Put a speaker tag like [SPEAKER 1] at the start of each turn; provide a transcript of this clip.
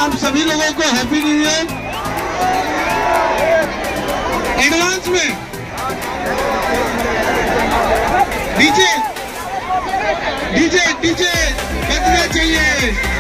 [SPEAKER 1] आप सभी लोगों को हैप्पी न्यू ईयर एडवांस में। डीजे डीजे डीजे बजना चाहिए।